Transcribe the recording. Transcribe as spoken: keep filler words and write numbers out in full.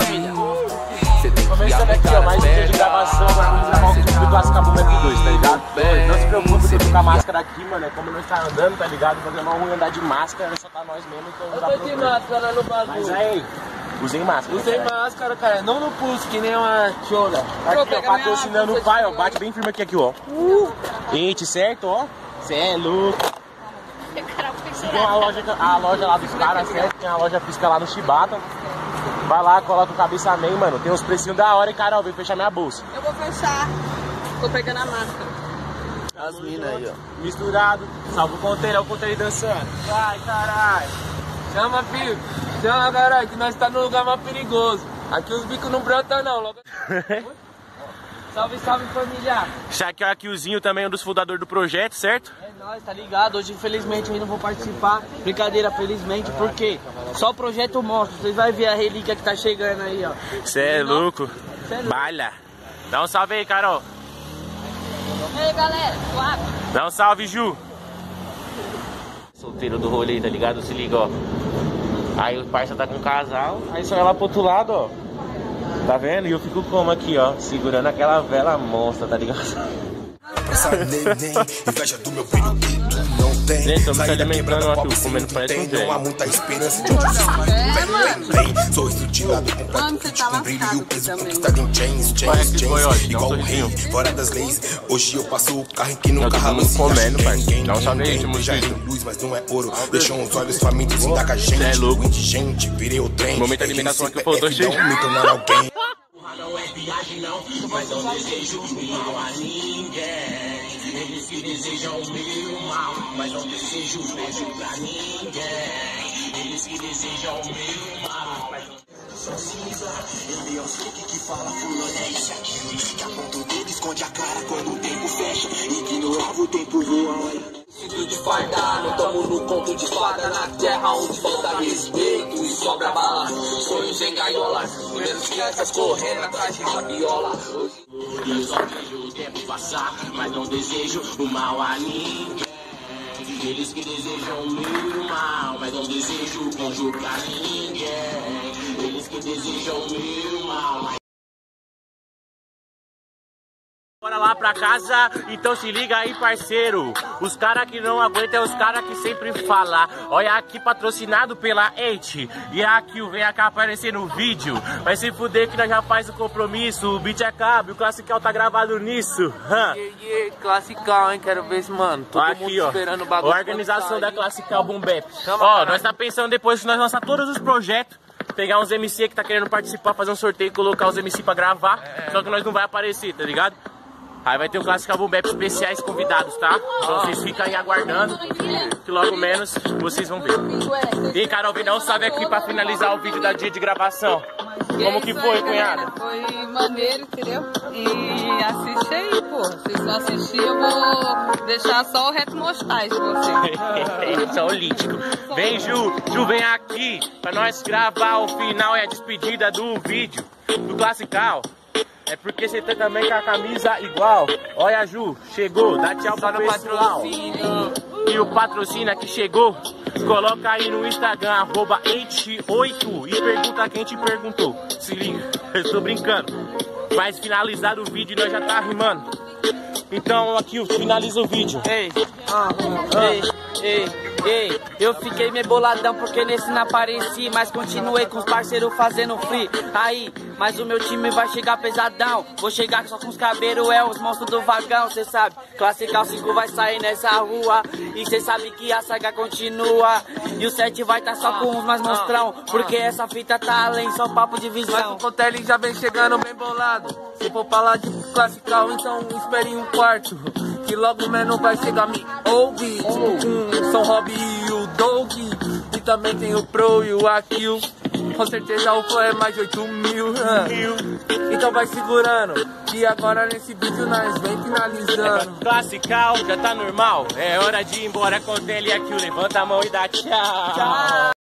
família? Começando aqui, ó, mais um dia de gravação, vamos gravar um vídeo do Clássica Boom Bap dois, tá ligado? Não se preocupe de ficar a máscara aqui, mano, é como nós tá andando, tá ligado? Fazer mal ruim andar de máscara, só tá nós mesmo, então não dá Eu tô de máscara no bagulho. Mas aí, usem máscara. Usei máscara, cara, não no pulso, que nem uma chola. Aqui, ó, patrocinando o pai, ó, bate bem firme aqui, aqui, ó. Uh. Gente, certo, ó? Cê é louco. Tem a loja, a loja lá dos caras, certo? Tem a loja física lá no Chibata. Vai lá, coloca o cabeça man, mano. Tem uns precinhos da hora, hein, Carol? Vem fechar minha bolsa. Eu vou fechar. Tô pegando a máscara. As minas aí, ó. Misturado. Salva o conteúdo, é o conteúdo dançando. Vai, caralho. Chama, filho. Chama, caralho, que nós tá no lugar mais perigoso. Aqui os bicos não brotam, não. Logo... Salve, salve, família. Shaquille aqui, o Zinho também, um dos fundadores do projeto, certo? É nóis, tá ligado? Hoje, infelizmente, eu não vou participar. Brincadeira, felizmente, porque só o projeto mostra. Vocês vão ver a relíquia que tá chegando aí, ó. Cê é louco. Cê é louco. Balha. Dá um salve aí, Carol. E aí, galera, suave? Dá um salve, Ju. Solteiro do rolê, tá ligado? Se liga, ó. Aí o parça tá com um casal, aí só ela pro outro lado, ó. Tá vendo? E eu fico como aqui, ó, segurando aquela vela monstra, tá ligado? Gente, eu me alimentando aqui, comendo parece um velho. É, mano. Sou estruturado com Mano, você tá lascado aqui também. chains, Parece chains, que foi, ó, chains, dá um igual sorrisinho. rei, fora das leis. Hoje eu passo o carro que Não, nunca todo ralo mundo se comendo, acha pai. quem, Dá um quem, salve aí, quem, Timo já tem Tito. luz, mas não é ouro. Deixou os olhos famintos e dá com a gente. Cê é louco. Gente, virei o trem. Momento de alimentação aqui, faltou cheio. cheio. Me tornar alguém. Não é viagem não, mas não desejo mal a ninguém. Eles que desejam o meu mal, mas não desejo beijo pra ninguém. Eles que desejam o meu mal, mas não sou cinza. Ele é o fake que fala fulano é isso e aquilo, que aponta o dedo, esconde a cara quando o tempo fecha. Ignorava o tempo voa. Sinto de fardar, não tamo no conto de fada. Na terra onde falta respeito e sobra bala. Sonhos em gaiola, menos crianças correndo atrás de rabiola. Hoje eu só vejo o tempo passar, mas não desejo o mal a ninguém. Eles que desejam o meu mal, mas não desejo o conjuro pra ninguém. Eles que desejam o meu mal, mas... Bora lá pra casa, então se liga aí, parceiro. Os caras que não aguentam é os caras que sempre falam. Olha aqui, patrocinado pela Eight. E aqui o vem cá aparecer no vídeo. Vai se fuder que nós já faz o compromisso. O beat é cabo, o classical tá gravado nisso. Yeah, yeah, classical, hein? Quero ver esse, mano. Todo Aqui, mundo ó, esperando o bagulho. a organização da Classical Boom Bap. Chama, Ó, caralho. nós tá pensando depois que nós lançar todos os projetos, pegar uns M C que tá querendo participar, fazer um sorteio e colocar os M C pra gravar. É. Só que nós não vai aparecer, tá ligado? Aí vai ter o Classical Boom Bap especiais convidados, tá? Então vocês ficam aí aguardando, que logo menos vocês vão ver. E aí, Carol, vem dar um salve aqui pra finalizar o vídeo da dia de gravação. Como que foi, cunhada? Foi maneiro, entendeu? E assiste aí, pô. Se não assistir, eu vou deixar só o reto mostagem de você. Só o lítico. Vem, Ju. Ju, vem aqui pra nós gravar o final e a despedida do vídeo do Classical. É porque você tá também com a camisa igual. Olha, Ju, chegou. Dá tchau pro pessoal. E o patrocínio que chegou, coloca aí no Instagram, arroba eight oito e pergunta quem te perguntou. Se liga, eu tô brincando. Mas finalizado o vídeo, nós já tá rimando. Então aqui, finaliza o vídeo. Ei, ah, ei, ei. Ei, eu fiquei meio boladão porque nesse não apareci, mas continuei com os parceiros fazendo free. Aí, mas o meu time vai chegar pesadão. Vou chegar só com os cabelos, é os monstros do vagão, cê sabe. Classical cinco vai sair nessa rua e cê sabe que a saga continua. E o sete vai tá só com os mais monstrão, porque essa fita tá além, só papo de visão. Mas o Contelli já vem chegando bem bolado. Se for falar de Classical, então espere um quarto, que logo menos vai chegar me ouvir. Com São Rob e o Doug, e também tem o Pro e o Akil. Com certeza o flow é mais de oito mil, uh. Então vai segurando, que agora nesse vídeo nós vem finalizando. É, Classical, já tá normal. É hora de ir embora com o Contelli aqui. Levanta a mão e dá tchau. Tchau.